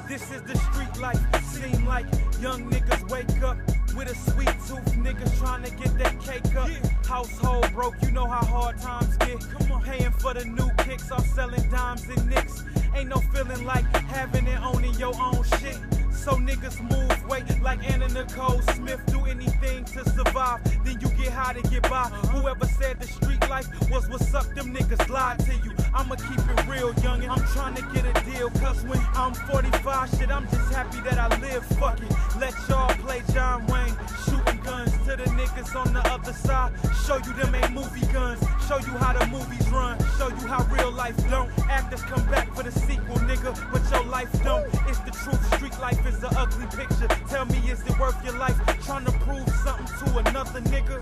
This is the street life. Seem like young niggas wake up with a sweet tooth. Niggas trying to get that cake up. Household broke, you know how hard times get. Paying for the new kicks off selling dimes and nicks. Ain't no feeling like having and owning your own shit. So niggas move weight like Anna Nicole Smith. Do anything to survive, then you get high to get by. Whoever said the street life was what's up, them niggas lied to you. I'ma keep it real, youngin'. I'm trying to get a deal, cause when I'm 45, shit, I'm just happy that I live. Fuck it, let y'all play John Wayne, shooting guns to the niggas on the other side. Show you them ain't movie guns, show you how the movies run, show you how real life don't. Actors come back for the sequel, nigga, but your life don't. It's the truth, street life is an ugly picture. Tell me, is it worth your life trying to prove something to another nigga?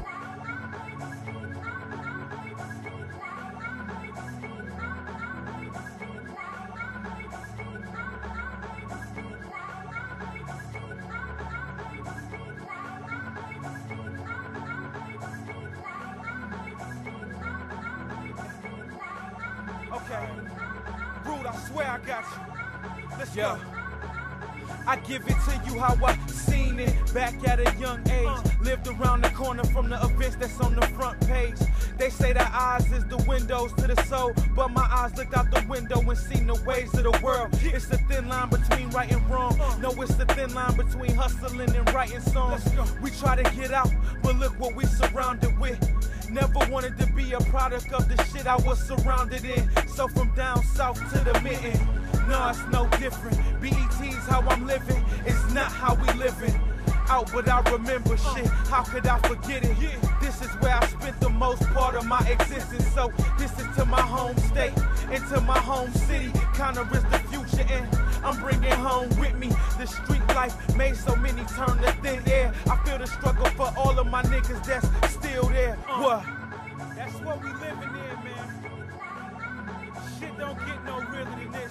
Okay, Rude, I swear I got you. Let's go. I give it to you how I seen it back at a young age. Lived around the corner from the events that's on the front page. They say that eyes is the windows to the soul, but my eyes looked out the window and seen the ways of the world. It's a thin line between right and wrong. No, it's a thin line between hustling and writing songs. We try to get out, but look what we surrounded with. Never wanted to be a product of the shit I was surrounded in. So from down south to the mitten, nah, it's no different. BET's how I'm living, it's not how we living. Out, but I remember shit, how could I forget it? This is where I spent the most part of my existence. So this is to my home state and to my home city. Kinda is the future and I'm bringing home with me. The street life made so many turn to thin air. I feel the struggle for all of my niggas that's still there. What? That's what we living in, man. Shit don't get no realer than this.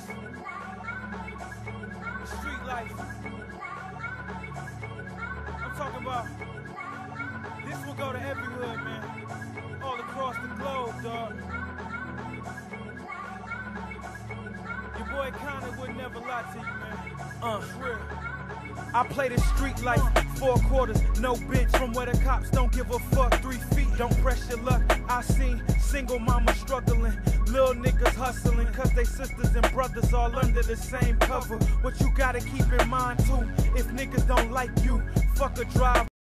The street life. I'm talking about, this will go to every hood, man. All across the globe, dog. Your boy Connor would never lie to you, man. It's real. I play the street life, 4 quarters, no bench. From where the cops don't give a fuck, 3 feet, don't press your luck. I seen single mama struggling, little niggas hustling, cause they sisters and brothers all under the same cover. What you gotta keep in mind too, if niggas don't like you, fuck a drive.